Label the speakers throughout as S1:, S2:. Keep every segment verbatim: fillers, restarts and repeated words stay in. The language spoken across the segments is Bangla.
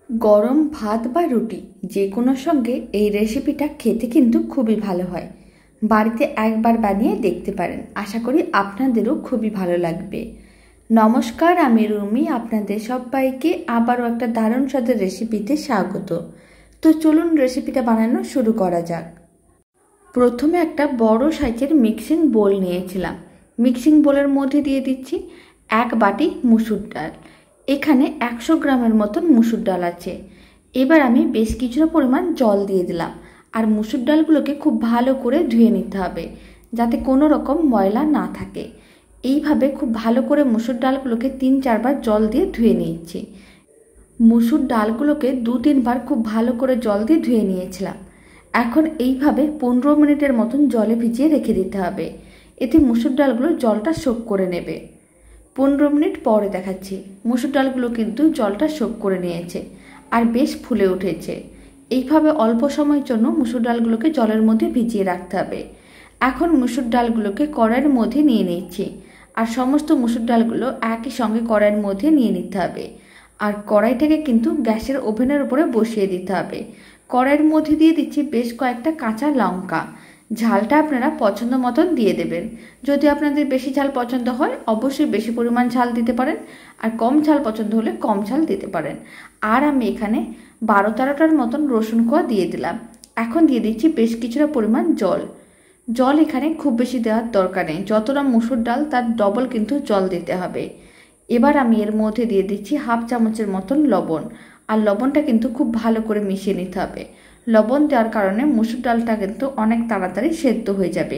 S1: গরম ভাত বা রুটি যে কোনো সঙ্গে এই রেসিপিটা খেতে কিন্তু খুবই ভালো হয়। বাড়িতে একবার বানিয়ে দেখতে পারেন, আশা করি আপনাদেরও খুবই ভালো লাগবে। নমস্কার, আমি রুমি, আপনাদের সবাইকে আবারও একটা দারুণ স্বাদের রেসিপিতে স্বাগত। তো চলুন রেসিপিটা বানানো শুরু করা যাক। প্রথমে একটা বড় সাইজের মিক্সিং বোল নিয়েছিলাম। মিক্সিং বোলের মধ্যে দিয়ে দিচ্ছি এক বাটি মুসুর ডাল। এখানে একশো গ্রামের মতন মুসুর ডাল আছে। এবার আমি বেশ কিছুটা পরিমাণ জল দিয়ে দিলাম, আর মুসুর ডালগুলোকে খুব ভালো করে ধুয়ে নিতে হবে যাতে কোনো রকম ময়লা না থাকে। এইভাবে খুব ভালো করে মুসুর ডালগুলোকে তিন চারবার জল দিয়ে ধুয়ে নিয়েছি। মুসুর ডালগুলোকে দু তিনবার খুব ভালো করে জল দিয়ে ধুয়ে নিয়েছিলাম। এখন এইভাবে পনেরো মিনিটের মতন জলে ভিজিয়ে রেখে দিতে হবে, এতে মুসুর ডালগুলো জলটা শোক করে নেবে। পনেরো মিনিট পরে দেখাচ্ছি, মুসুর ডালগুলো কিন্তু জলটা শোক করে নিয়েছে আর বেশ ফুলে উঠেছে। এইভাবে অল্প সময়ের জন্য মুসুর ডালগুলোকে জলের মধ্যে ভিজিয়ে রাখতে হবে। এখন মুসুর ডালগুলোকে কড়াইয়ের মধ্যে নিয়ে নিচ্ছি, আর সমস্ত মুসুর ডালগুলো একই সঙ্গে কড়াইয়ের মধ্যে নিয়ে নিতে হবে। আর কড়াইটাকে কিন্তু গ্যাসের ওভেনের উপরে বসিয়ে দিতে হবে। কড়াইয়ের মধ্যে দিয়ে দিচ্ছি বেশ কয়েকটা কাঁচা লঙ্কা। ঝালটা আপনারা পছন্দ মতন দিয়ে দেবেন। যদি আপনাদের বেশি ঝাল পছন্দ হয় অবশ্যই বেশি পরিমাণ ঝাল দিতে পারেন, আর কম ঝাল পছন্দ হলে কম ঝাল দিতে পারেন। আর আমি এখানে বারো তেরোটার মতন রসুন কোয়া দিয়ে দিলাম। এখন দিয়ে দিচ্ছি বেশ কিছুটা পরিমাণ জল। জল এখানে খুব বেশি দেওয়ার দরকার নেই, যতটা মুসুর ডাল তার ডবল কিন্তু জল দিতে হবে। এবার আমি এর মধ্যে দিয়ে দিচ্ছি হাফ চামচের মতন লবণ, আর লবণটা কিন্তু খুব ভালো করে মিশিয়ে নিতে হবে। লবণ দেওয়ার কারণে মুসুর ডালটা কিন্তু অনেক তাড়াতাড়ি সেদ্ধ হয়ে যাবে।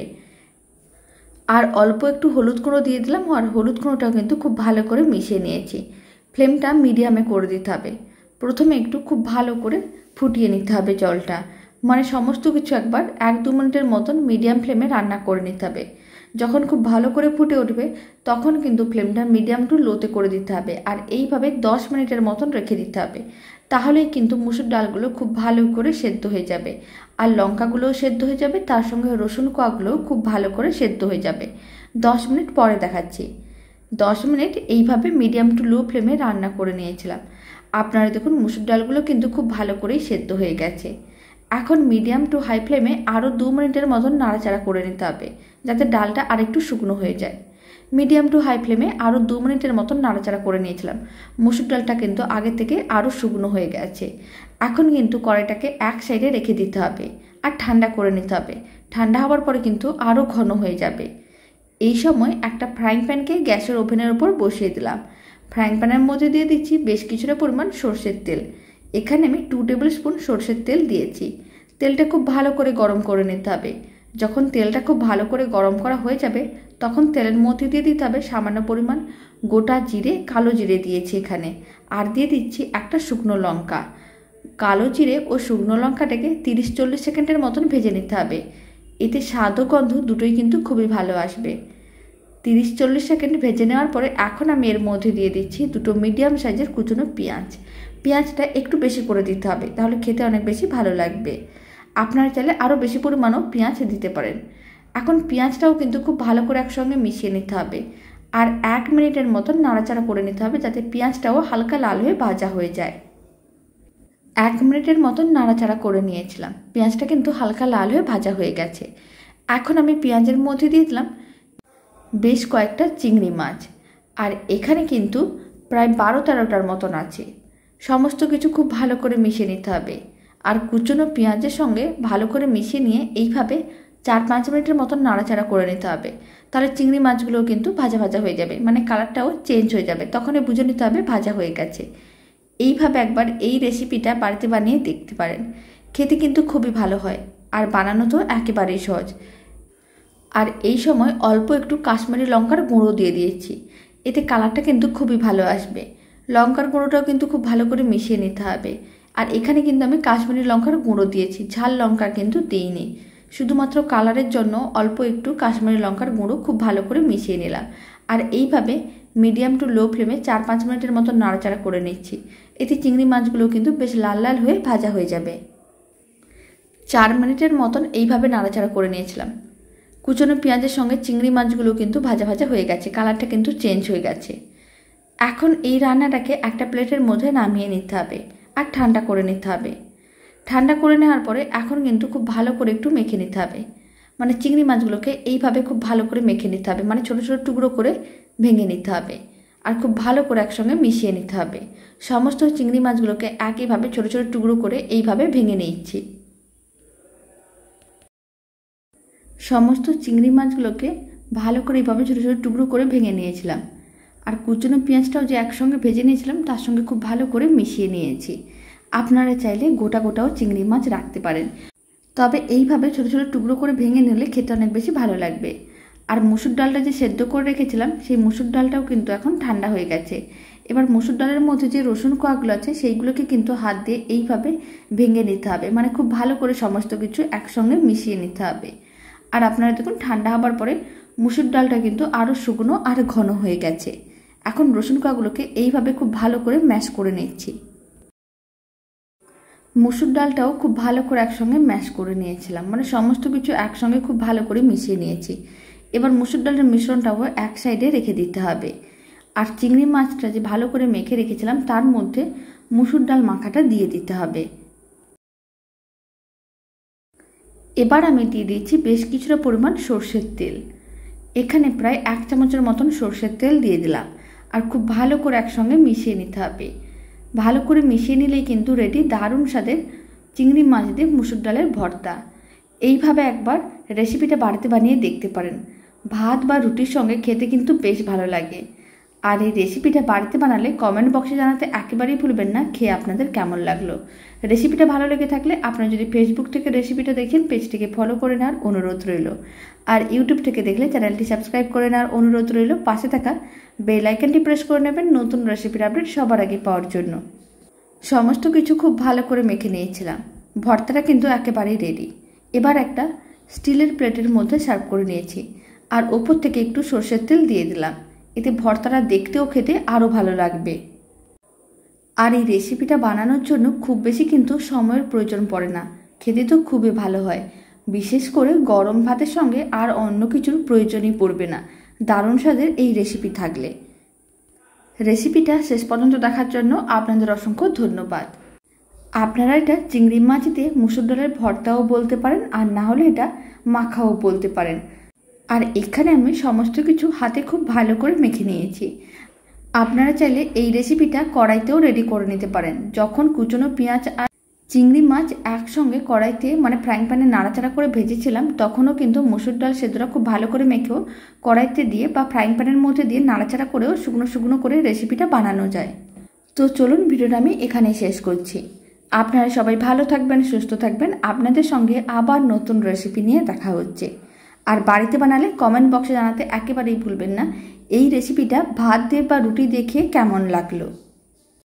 S1: আর অল্প একটু হলুদ গুঁড়ো দিয়ে দিলাম, আর হলুদ গুঁড়োটাও কিন্তু খুব ভালো করে মিশিয়ে নিয়েছি। ফ্লেমটা মিডিয়ামে করে দিতে হবে। প্রথমে একটু খুব ভালো করে ফুটিয়ে নিতে হবে জলটা, মানে সমস্ত কিছু একবার এক দু মিনিটের মতন মিডিয়াম ফ্লেমে রান্না করে নিতে হবে। যখন খুব ভালো করে ফুটে উঠবে তখন কিন্তু ফ্লেমটা মিডিয়াম টু লোতে করে দিতে হবে, আর এইভাবে দশ মিনিটের মতন রেখে দিতে হবে। তাহলেই কিন্তু মুসুর ডালগুলো খুব ভালো করে সেদ্ধ হয়ে যাবে, আর লঙ্কাগুলোও সেদ্ধ হয়ে যাবে, তার সঙ্গে রসুন কোয়াগুলোও খুব ভালো করে সেদ্ধ হয়ে যাবে। দশ মিনিট পরে দেখাচ্ছি। দশ মিনিট এইভাবে মিডিয়াম টু লো ফ্লেমে রান্না করে নিয়েছিলাম। আপনারা দেখুন মুসুর ডালগুলো কিন্তু খুব ভালো করেই সেদ্ধ হয়ে গেছে। এখন মিডিয়াম টু হাই ফ্লেমে আরও দু মিনিটের মতন নাড়াচাড়া করে নিতে হবে যাতে ডালটা আরেকটু শুকনো হয়ে যায়। মিডিয়াম টু হাই ফ্লেমে আরও দু মিনিটের মতন নাড়াচাড়া করে নিয়েছিলাম। মুসুর ডালটা কিন্তু আগে থেকে আরও শুকনো হয়ে গেছে। এখন কিন্তু কড়াইটাকে এক সাইডে রেখে দিতে হবে আর ঠান্ডা করে নিতে হবে। ঠান্ডা হওয়ার পরে কিন্তু আরও ঘন হয়ে যাবে। এই সময় একটা ফ্রাইং প্যানকে গ্যাসের ওভেনের ওপর বসিয়ে দিলাম। ফ্রাইং প্যানের মধ্যে দিয়ে দিচ্ছি বেশ কিছুটা পরিমাণ সর্ষের তেল। এখানে আমি টু টেবিল স্পুন সর্ষের তেল দিয়েছি। তেলটা খুব ভালো করে গরম করে নিতে হবে। যখন তেলটা খুব ভালো করে গরম করা হয়ে যাবে তখন তেলের মধ্যে দিয়ে দিতে হবে সামান্য পরিমাণ গোটা জিরে, কালো জিরে দিয়েছি এখানে, আর দিয়ে দিচ্ছি একটা শুকনো লঙ্কা। কালো জিরে ও শুকনো লঙ্কাটাকে তিরিশ চল্লিশ সেকেন্ডের মতন ভেজে নিতে হবে। এতে স্বাদ ও গন্ধ দুটোই কিন্তু খুবই ভালো আসবে। তিরিশ চল্লিশ সেকেন্ড ভেজে নেওয়ার পরে এখন আমি এর মধ্যে দিয়ে দিচ্ছি দুটো মিডিয়াম সাইজের কুচনো পেঁয়াজ। পেঁয়াজটা একটু বেশি করে দিতে হবে, তাহলে খেতে অনেক বেশি ভালো লাগবে। আপনারা চাইলে আরও বেশি পরিমাণও পেঁয়াজ দিতে পারেন। এখন পেঁয়াজটাও কিন্তু খুব ভালো করে একসঙ্গে মিশিয়ে নিতে হবে, আর এক মিনিটের মতন নাড়াচাড়া করে নিতে হবে যাতে পেঁয়াজটাও হালকা লাল হয়ে ভাজা হয়ে যায়। এক মিনিটের মতন নাড়াচাড়া করে নিয়েছিলাম। পেঁয়াজটা কিন্তু হালকা লাল হয়ে ভাজা হয়ে গেছে। এখন আমি পেঁয়াজের মধ্যে দিয়ে দিলাম বেশ কয়েকটা চিংড়ি মাছ, আর এখানে কিন্তু প্রায় বারো তেরোটার মতন আছে। সমস্ত কিছু খুব ভালো করে মিশিয়ে নিতে হবে, আর কুচনো পেঁয়াজের সঙ্গে ভালো করে মিশিয়ে নিয়ে এইভাবে চার পাঁচ মিনিটের মতন নাড়াচাড়া করে নিতে হবে। তাহলে চিংড়ি মাছগুলোও কিন্তু ভাজা ভাজা হয়ে যাবে, মানে কালারটাও চেঞ্জ হয়ে যাবে, তখনই বুঝে নিতে হবে ভাজা হয়ে গেছে। এইভাবে একবার এই রেসিপিটা বাড়িতে বানিয়ে দেখতে পারেন। খেতে কিন্তু খুবই ভালো হয়, আর বানানো তো একেবারেই সহজ। আর এই সময় অল্প একটু কাশ্মীরি লঙ্কার গুঁড়ো দিয়ে দিয়েছি, এতে কালারটা কিন্তু খুবই ভালো আসবে। লঙ্কার গুঁড়োটাও কিন্তু খুব ভালো করে মিশিয়ে নিতে হবে। আর এখানে কিন্তু আমি কাশ্মীরি লঙ্কার গুঁড়ো দিয়েছি, ঝাল লঙ্কা কিন্তু দিইনি। শুধুমাত্র কালারের জন্য অল্প একটু কাশ্মীরি লঙ্কার গুঁড়ো খুব ভালো করে মিশিয়ে নিলাম। আর এইভাবে মিডিয়াম টু লো ফ্লেমে চার পাঁচ মিনিটের মতো নাড়াচাড়া করে নিচ্ছি। এতে চিংড়ি মাছগুলো কিন্তু বেশ লাল লাল হয়ে ভাজা হয়ে যাবে। চার মিনিটের মতন এইভাবে নাড়াচাড়া করে নিয়েছিলাম। কুচনো পেঁয়াজের সঙ্গে চিংড়ি মাছগুলো কিন্তু ভাজা ভাজা হয়ে গেছে, কালারটা কিন্তু চেঞ্জ হয়ে গেছে। এখন এই রান্নাটাকে একটা প্লেটের মধ্যে নামিয়ে নিতে হবে। আর ঠান্ডা করে নিতে হবে। ঠান্ডা করে নেওয়ার পরে এখন কিন্তু খুব ভালো করে একটু মেখে নিতে হবে। মানে চিংড়ি মাছগুলোকে এইভাবে খুব ভালো করে মেখে নিতে হবে, মানে ছোটো ছোটো টুকরো করে ভেঙে নিতে হবে আর খুব ভালো করে একসঙ্গে মিশিয়ে নিতে হবে। সমস্ত চিংড়ি মাছগুলোকে একইভাবে ছোটো ছোটো টুকরো করে এইভাবে ভেঙে নিচ্ছি। সমস্ত চিংড়ি মাছগুলোকে ভালো করে এইভাবে ছোটো ছোটো টুকরো করে ভেঙে নিয়েছিলাম। আর কুচনো পেঁয়াজটাও যে একসঙ্গে ভেজে নিয়েছিলাম তার সঙ্গে খুব ভালো করে মিশিয়ে নিয়েছি। আপনারা চাইলে গোটা গোটাও চিংড়ি মাছ রাখতে পারেন, তবে এইভাবে ছোটো ছোটো টুকরো করে ভেঙে নিলে খেতে অনেক বেশি ভালো লাগবে। আর মুসুর ডালটা যে সেদ্ধ করে রেখেছিলাম সেই মুসুর ডালটাও কিন্তু এখন ঠান্ডা হয়ে গেছে। এবার মুসুর ডালের মধ্যে যে রসুন কোয়াগুলো আছে সেইগুলোকে কিন্তু হাত দিয়ে এইভাবে ভেঙে নিতে হবে, মানে খুব ভালো করে সমস্ত কিছু একসঙ্গে মিশিয়ে নিতে হবে। আর আপনারা দেখুন ঠান্ডা হবার পরে মুসুর ডালটা কিন্তু আরও শুকনো আর ঘন হয়ে গেছে। এখন রসুন কোয়াগুলোকে এইভাবে খুব ভালো করে ম্যাশ করে নিচ্ছি। মুসুর ডালটাও খুব ভালো করে একসঙ্গে ম্যাশ করে নিয়েছিলাম, মানে সমস্ত কিছু একসঙ্গে খুব ভালো করে মিশিয়ে নিয়েছি। এবার মুসুর ডালের মিশ্রণটাও এক সাইডে রেখে দিতে হবে। আর চিংড়ি মাছটা যে ভালো করে মেখে রেখেছিলাম তার মধ্যে মুসুর ডাল মাখাটা দিয়ে দিতে হবে। এবার আমি দিয়ে দিয়েছি বেশ কিছুটা পরিমাণ সর্ষের তেল। এখানে প্রায় এক চামচের মতন সর্ষের তেল দিয়ে দিলাম আর খুব ভালো করে একসঙ্গে মিশিয়ে নিতে হবে। ভালো করে মিশিয়ে নিলেই কিন্তু রেডি দারুণ স্বাদের চিংড়ি মাছ দিয়ে মুসুর ডালের ভর্তা। এইভাবে একবার রেসিপিটা বাড়িতে বানিয়ে দেখতে পারেন, ভাত বা রুটির সঙ্গে খেতে কিন্তু বেশ ভালো লাগে। আর এই রেসিপিটা বাড়িতে বানালে কমেন্ট বক্সে জানাতে একেবারেই ভুলবেন না খেয়ে আপনাদের কেমন লাগলো। রেসিপিটা ভালো লেগে থাকলে আপনারা যদি ফেসবুক থেকে রেসিপিটা দেখেন পেজটিকে ফলো করে নেওয়ার অনুরোধ রইল, আর ইউটিউব থেকে দেখলে চ্যানেলটি সাবস্ক্রাইব করে নেওয়ার অনুরোধ রইল। পাশে থাকা বেল আইকনটি প্রেস করে নেবেন নতুন রেসিপির আপডেট সবার আগে পাওয়ার জন্য। সমস্ত কিছু খুব ভালো করে মেখে নিয়েছিলাম, ভর্তাটা কিন্তু একেবারেই রেডি। এবার একটা স্টিলের প্লেটের মধ্যে সার্ভ করে নিয়েছি আর ওপর থেকে একটু সর্ষের তেল দিয়ে দিলাম, এতে ভর্তাটা দেখতেও খেতে আরও ভালো লাগবে। আর এই রেসিপিটা বানানোর জন্য খুব বেশি কিন্তু সময়ের প্রয়োজন পড়ে না, খেতে তো খুবই ভালো হয়। বিশেষ করে গরম ভাতের সঙ্গে আর অন্য কিছুর প্রয়োজনই পড়বে না দারুণ স্বাদের এই রেসিপি থাকলে। রেসিপিটা শেষ পর্যন্ত দেখার জন্য আপনাদের অসংখ্য ধন্যবাদ। আপনারা এটা চিংড়ি মাছ দিয়ে মুসুর ডালের ভর্তাও বলতে পারেন, আর না হলে এটা মাখাও বলতে পারেন। আর এখানে আমি সমস্ত কিছু হাতে খুব ভালো করে মেখে নিয়েছি। আপনারা চাইলে এই রেসিপিটা কড়াইতেও রেডি করে নিতে পারেন। যখন কুচনো পেঁয়াজ আর চিংড়ি মাছ একসঙ্গে কড়াইতে মানে ফ্রাইং প্যানে নাড়াচাড়া করে ভেজেছিলাম তখনও কিন্তু মুসুর ডাল সেদ্ধটা খুব ভালো করে মেখেও কড়াইতে দিয়ে বা ফ্রাইং প্যানের মধ্যে দিয়ে নাড়াচাড়া করেও শুকনো শুকনো করে রেসিপিটা বানানো যায়। তো চলুন ভিডিওটা আমি এখানেই শেষ করছি। আপনারা সবাই ভালো থাকবেন, সুস্থ থাকবেন। আপনাদের সঙ্গে আবার নতুন রেসিপি নিয়ে দেখা হচ্ছে। আর বাড়িতে বানালে কমেন্ট বক্সে জানাতে একেবারেই ভুলবেন না এই রেসিপিটা ভাত দিয়ে বা রুটি দিয়ে খেয়ে কেমন লাগলো।